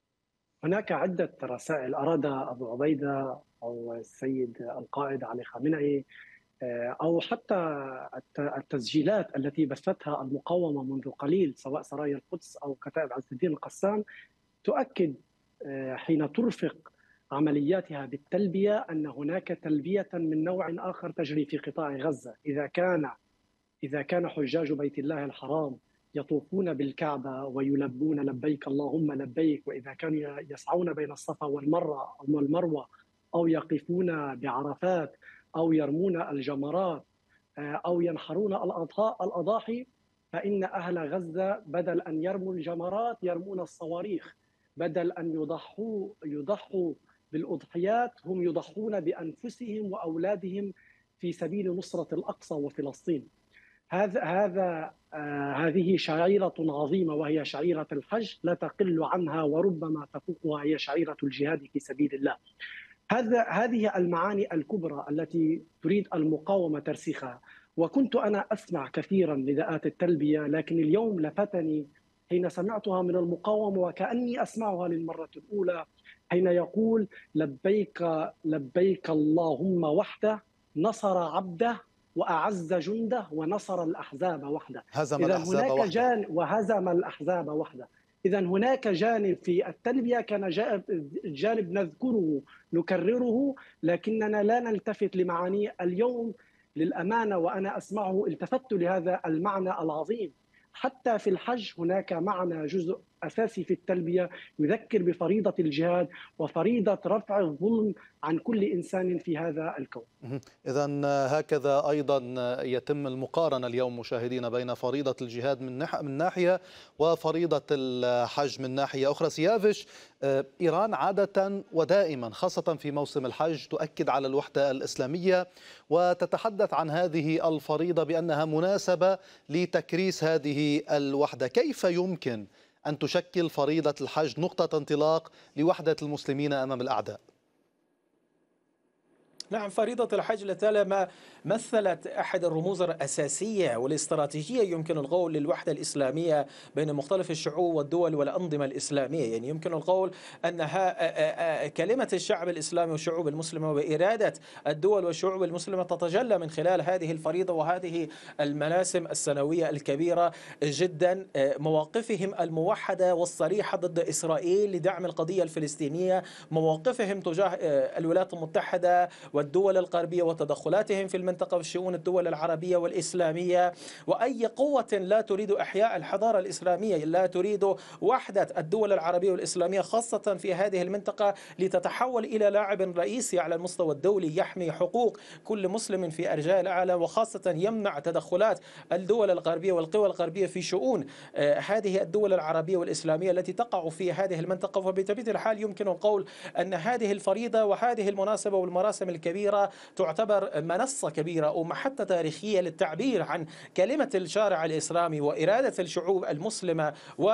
هناك عدة رسائل أراد أبو عبيدة أو السيد القائد علي خامنئي أو حتى التسجيلات التي بثتها المقاومة منذ قليل سواء سرايا القدس أو كتائب عز الدين القسام تؤكد حين ترفق عملياتها بالتلبية أن هناك تلبية من نوع آخر تجري في قطاع غزة. إذا كان حجاج بيت الله الحرام يطوفون بالكعبة ويلبون لبيك اللهم لبيك، وإذا كانوا يسعون بين الصفا والمروة أو يقفون بعرفات أو يرمون الجمرات أو ينحرون الأضاحي، فإن أهل غزة بدل أن يرموا الجمرات يرمون الصواريخ، بدل أن يضحوا بالأضحيات هم يضحون بأنفسهم وأولادهم في سبيل نصرة الأقصى وفلسطين. هذه شعيرة عظيمة وهي شعيرة الحج لا تقل عنها وربما تفوقها، هي شعيرة الجهاد في سبيل الله. هذه المعاني الكبرى التي تريد المقاومة ترسيخها. وكنت أنا أسمع كثيرا نداءات التلبية، لكن اليوم لفتني حين سمعتها من المقاومة وكأني أسمعها للمرة الأولى حين يقول لبيك لبيك اللهم وحده نصر عبده وأعز جنده ونصر الأحزاب وحده. هزم إذا الأحزاب هناك وحده. وهزم الأحزاب وحده. إذا هناك جانب في التلبية كان جانب نذكره نكرره، لكننا لا نلتفت لمعانيه. اليوم للأمانة وأنا أسمعه التفت لهذا المعنى العظيم. حتى في الحج هناك معنى جزء أساسي في التلبية يذكر بفريضة الجهاد وفريضة رفع الظلم عن كل إنسان في هذا الكون. إذن هكذا أيضا يتم المقارنة اليوم مشاهدين بين فريضة الجهاد من ناحية وفريضة الحج من ناحية أخرى. سيافش، إيران عادة ودائما خاصة في موسم الحج تؤكد على الوحدة الإسلامية وتتحدث عن هذه الفريضة بأنها مناسبة لتكريس هذه الوحدة. كيف يمكن أن تشكل فريضة الحج نقطة انطلاق لوحدة المسلمين أمام الأعداء؟ نعم، فريضة الحج لطالما مثلت أحد الرموز الأساسية والاستراتيجية يمكن القول للوحدة الإسلامية بين مختلف الشعوب والدول والأنظمة الإسلامية. يعني يمكن القول أنها كلمة الشعب الإسلامي والشعوب المسلمة وإرادة الدول والشعوب المسلمة تتجلى من خلال هذه الفريضة وهذه المراسم السنوية الكبيرة جدا. مواقفهم الموحدة والصريحة ضد إسرائيل لدعم القضية الفلسطينية، مواقفهم تجاه الولايات المتحدة والدول الغربية وتدخلاتهم في المنطقة وشؤون الدول العربية والإسلامية، وأي قوة لا تريد إحياء الحضارة الإسلامية، لا تريد وحدة الدول العربية والإسلامية خاصة في هذه المنطقة لتتحول إلى لاعب رئيسي على المستوى الدولي يحمي حقوق كل مسلم في أرجاء العالم، وخاصة يمنع تدخلات الدول الغربية والقوى الغربية في شؤون هذه الدول العربية والإسلامية التي تقع في هذه المنطقة. وبطبيعة الحال يمكن القول أن هذه الفريضة وهذه المناسبة والمراسم الكبيرة تعتبر منصة كبيرة ومحطة تاريخية للتعبير عن كلمة الشارع الإسلامي وإرادة الشعوب المسلمة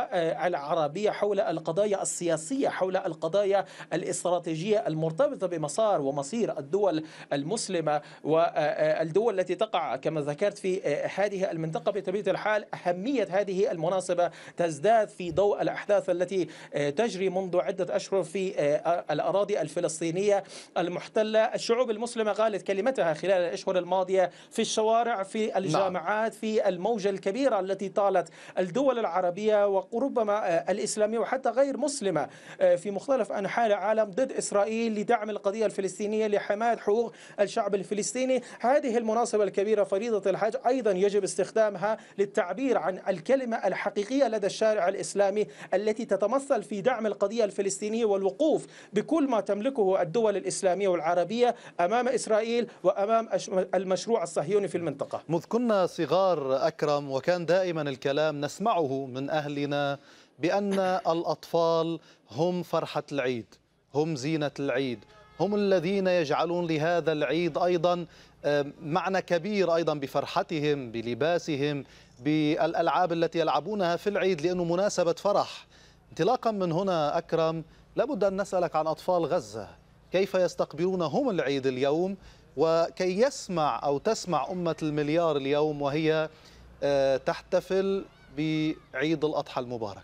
والعربية حول القضايا السياسية، حول القضايا الاستراتيجية المرتبطة بمسار ومصير الدول المسلمة والدول التي تقع كما ذكرت في هذه المنطقة. بطبيعة الحال أهمية هذه المناسبة تزداد في ضوء الأحداث التي تجري منذ عدة أشهر في الأراضي الفلسطينية المحتلة. الشعوب المسلمة قالت كلمتها خلال الأشهر الماضية في الشوارع، في الجامعات، في الموجة الكبيرة التي طالت الدول العربية وربما الإسلامية وحتى غير مسلمة في مختلف أنحاء العالم ضد إسرائيل لدعم القضية الفلسطينية لحماية حقوق الشعب الفلسطيني. هذه المناسبة الكبيرة فريضة الحج أيضا يجب استخدامها للتعبير عن الكلمة الحقيقية لدى الشارع الإسلامي التي تتمثل في دعم القضية الفلسطينية والوقوف بكل ما تملكه الدول الإسلامية والعربية أمام إسرائيل وأمام المشروع الصهيوني في المنطقة. مذ كنا صغار أكرم وكان دائما الكلام نسمعه من أهلنا بأن الأطفال هم فرحة العيد، هم زينة العيد، هم الذين يجعلون لهذا العيد أيضا معنى كبير أيضا بفرحتهم، بلباسهم، بالألعاب التي يلعبونها في العيد لأنه مناسبة فرح. انطلاقا من هنا أكرم لابد أن نسألك عن أطفال غزة، كيف يستقبلون هم العيد اليوم وكي يسمع أو تسمع أمة المليار اليوم وهي تحتفل بعيد الأضحى المبارك؟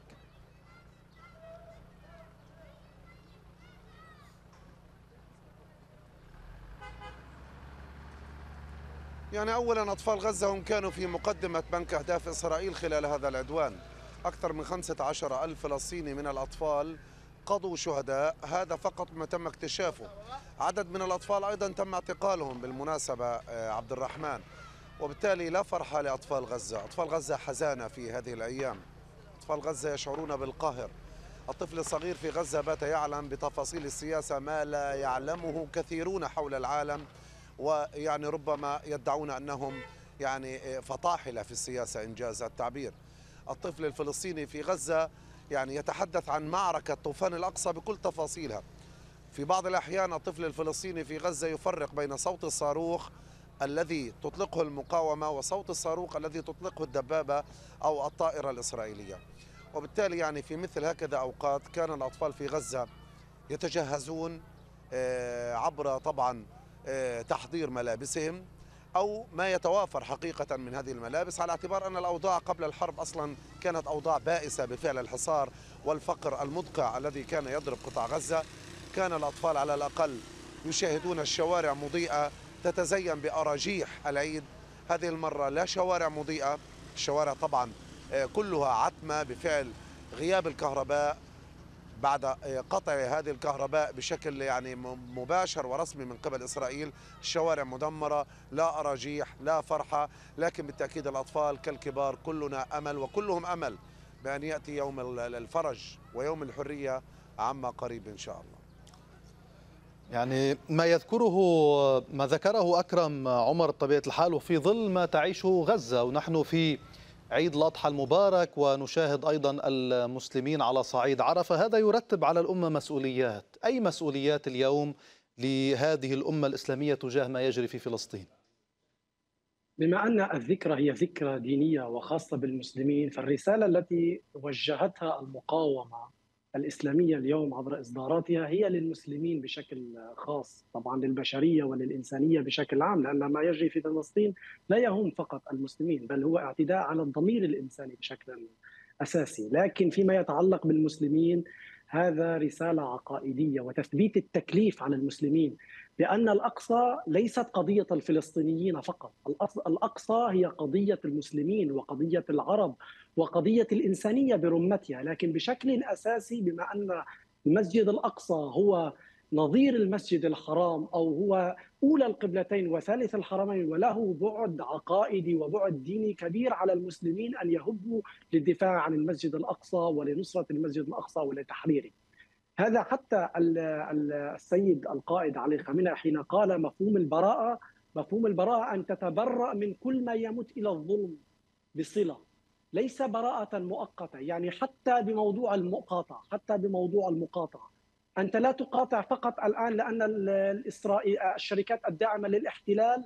يعني أولا أطفال غزة هم كانوا في مقدمة بنك أهداف إسرائيل خلال هذا العدوان. أكثر من 15,000 فلسطيني من الأطفال قضوا شهداء، هذا فقط ما تم اكتشافه. عدد من الأطفال أيضا تم اعتقالهم بالمناسبة عبد الرحمن، وبالتالي لا فرحة لأطفال غزة. أطفال غزة حزانة في هذه الأيام، أطفال غزة يشعرون بالقهر. الطفل الصغير في غزة بات يعلم بتفاصيل السياسة ما لا يعلمه كثيرون حول العالم، ويعني ربما يدعون أنهم يعني فطاحلة في السياسة إنجاز التعبير. الطفل الفلسطيني في غزة يعني يتحدث عن معركة طوفان الأقصى بكل تفاصيلها. في بعض الأحيان الطفل الفلسطيني في غزة يفرق بين صوت الصاروخ الذي تطلقه المقاومة وصوت الصاروخ الذي تطلقه الدبابة أو الطائرة الإسرائيلية. وبالتالي يعني في مثل هكذا أوقات كان الأطفال في غزة يتجهزون عبر طبعا تحضير ملابسهم أو ما يتوافر حقيقة من هذه الملابس، على اعتبار أن الأوضاع قبل الحرب أصلا كانت أوضاع بائسة بفعل الحصار والفقر المدقع الذي كان يضرب قطاع غزة. كان الأطفال على الأقل يشاهدون الشوارع مضيئة تتزين بأراجيح العيد. هذه المرة لا شوارع مضيئة، الشوارع طبعا كلها عتمة بفعل غياب الكهرباء بعد قطع هذه الكهرباء بشكل يعني مباشر ورسمي من قبل إسرائيل. الشوارع مدمرة، لا أراجيح، لا فرحة، لكن بالتأكيد الأطفال كالكبار كلنا أمل وكلهم أمل بأن يأتي يوم الفرج ويوم الحرية عما قريب إن شاء الله. يعني ما ذكره أكرم عمر بطبيعة الحال، وفي ظل ما تعيشه غزة ونحن في عيد الأضحى المبارك ونشاهد أيضا المسلمين على صعيد عرفة، هذا يرتب على الأمة مسؤوليات. أي مسؤوليات اليوم لهذه الأمة الإسلامية تجاه ما يجري في فلسطين؟ بما أن الذكرى هي ذكرى دينية وخاصة بالمسلمين، فالرسالة التي وجهتها المقاومة الإسلامية اليوم عبر إصداراتها هي للمسلمين بشكل خاص، طبعا للبشرية وللإنسانية بشكل عام، لأن ما يجري في فلسطين لا يهم فقط المسلمين، بل هو اعتداء على الضمير الإنساني بشكل أساسي. لكن فيما يتعلق بالمسلمين هذا رسالة عقائدية وتثبيت التكليف على المسلمين بأن الأقصى ليست قضية الفلسطينيين فقط، الأقصى هي قضية المسلمين وقضية العرب وقضية الإنسانية برمتها، لكن بشكل أساسي بما أن المسجد الأقصى هو نظير المسجد الحرام أو هو أولى القبلتين وثالث الحرمين وله بعد عقائدي وبعد ديني كبير على المسلمين أن يهبوا للدفاع عن المسجد الأقصى ولنصرة المسجد الأقصى ولتحريره. هذا حتى السيد القائد علي خامنئي حين قال مفهوم البراءة أن تتبرأ من كل ما يمت إلى الظلم بصلة، ليس براءة مؤقتة. يعني حتى بموضوع المقاطعة أنت لا تقاطع فقط الآن لأن الشركات الداعمة للاحتلال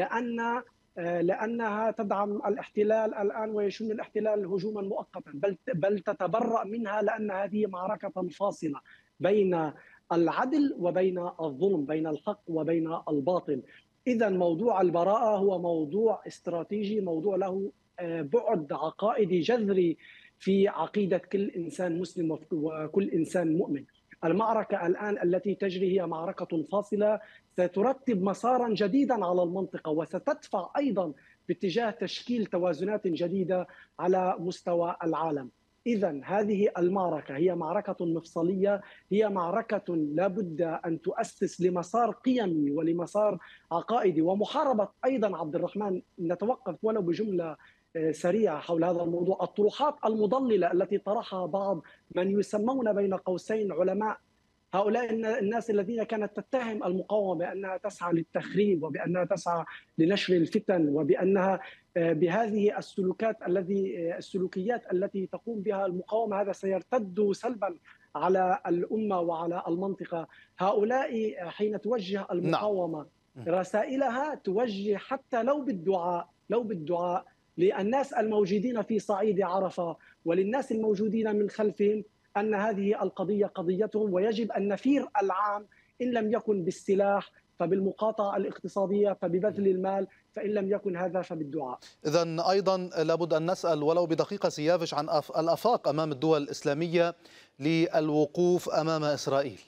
لأنها تدعم الاحتلال الآن ويشن الاحتلال هجوما مؤقتا، بل تتبرأ منها لأن هذه معركة فاصلة بين العدل وبين الظلم، بين الحق وبين الباطل. إذا موضوع البراءة هو موضوع استراتيجي، موضوع له بعد عقائدي جذري في عقيدة كل إنسان مسلم وكل إنسان مؤمن. المعركة الآن التي تجري هي معركة فاصلة سترتب مسارا جديدا على المنطقة وستدفع أيضا باتجاه تشكيل توازنات جديدة على مستوى العالم. إذا هذه المعركة هي معركة مفصلية، هي معركة لابد أن تؤسس لمسار قيمي ولمسار عقائدي ومحاربة أيضا عبد الرحمن. نتوقف ولو بجملة سريعة حول هذا الموضوع. الطروحات المضللة التي طرحها بعض من يسمون بين قوسين علماء، هؤلاء الناس الذين كانت تتهم المقاومة بأنها تسعى للتخريب وبأنها تسعى لنشر الفتن وبأنها بهذه السلوكيات التي تقوم بها المقاومة هذا سيرتد سلبا على الأمة وعلى المنطقة. هؤلاء حين توجه المقاومة رسائلها توجه حتى لو بالدعاء للناس الموجودين في صعيد عرفة وللناس الموجودين من خلفهم أن هذه القضية قضيتهم، ويجب أن نثير العام إن لم يكن بالسلاح فبالمقاطعة الاقتصادية فببذل المال، فإن لم يكن هذا فبالدعاء. إذن أيضا لابد أن نسأل ولو بدقيقة سيافش عن الآفاق أمام الدول الإسلامية للوقوف أمام إسرائيل.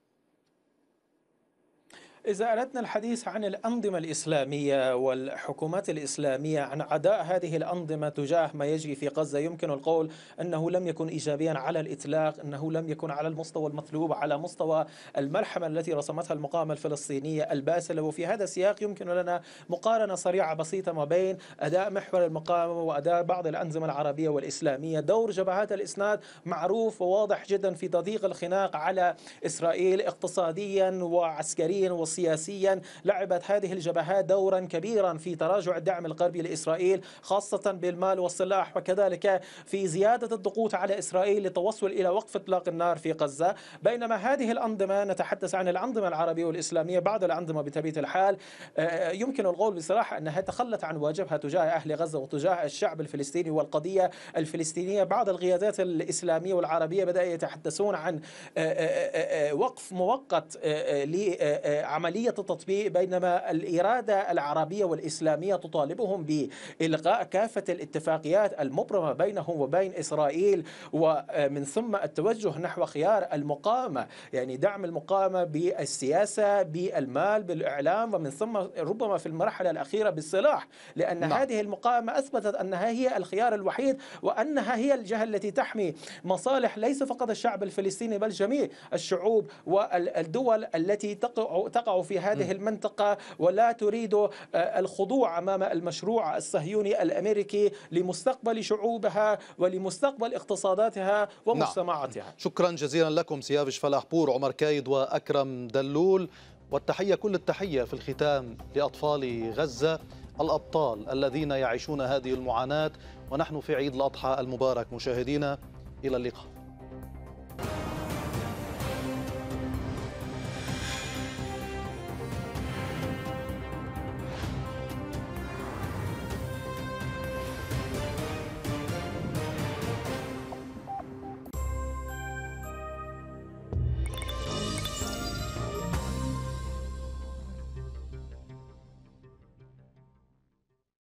إذا أردنا الحديث عن الأنظمة الإسلامية والحكومات الإسلامية عن عداء هذه الأنظمة تجاه ما يجري في غزة، يمكن القول أنه لم يكن إيجابيا على الإطلاق، أنه لم يكن على المستوى المطلوب، على مستوى الملحمة التي رسمتها المقاومة الفلسطينية الباسلة. وفي هذا السياق يمكن لنا مقارنة سريعة بسيطة ما بين أداء محور المقاومة وأداء بعض الأنظمة العربية والإسلامية. دور جبهات الإسناد معروف وواضح جدا في تضييق الخناق على إسرائيل اقتصاديا وعسكريا سياسيا. لعبت هذه الجبهات دورا كبيرا في تراجع الدعم الغربي لإسرائيل خاصة بالمال والسلاح، وكذلك في زيادة الضغوط على إسرائيل للتوصل إلى وقف إطلاق النار في غزة. بينما هذه الأنظمة، نتحدث عن الأنظمة العربية والإسلامية، بعض الأنظمة بطبيعة الحال يمكن القول بصراحة أنها تخلت عن واجبها تجاه أهل غزة وتجاه الشعب الفلسطيني والقضية الفلسطينية. بعض القيادات الإسلامية والعربية بدأوا يتحدثون عن وقف مؤقت لعملية عملية التطبيق، بينما الإرادة العربية والإسلامية تطالبهم بإلغاء كافة الاتفاقيات المبرمة بينهم وبين إسرائيل، ومن ثم التوجه نحو خيار المقاومة، يعني دعم المقاومة بالسياسة، بالمال، بالإعلام، ومن ثم ربما في المرحلة الأخيرة بالسلاح، لأن هذه المقاومة أثبتت أنها هي الخيار الوحيد، وأنها هي الجهة التي تحمي مصالح ليس فقط الشعب الفلسطيني بل جميع الشعوب والدول التي تقع في هذه المنطقة، ولا تريد الخضوع أمام المشروع الصهيوني الأمريكي لمستقبل شعوبها ولمستقبل اقتصاداتها ومجتمعاتها. شكرا جزيلا لكم سيافش فلاحبور، عمر كايد وأكرم دلول، والتحية كل التحية في الختام لأطفال غزة الأبطال الذين يعيشون هذه المعاناة، ونحن في عيد الأضحى المبارك. مشاهدينا إلى اللقاء.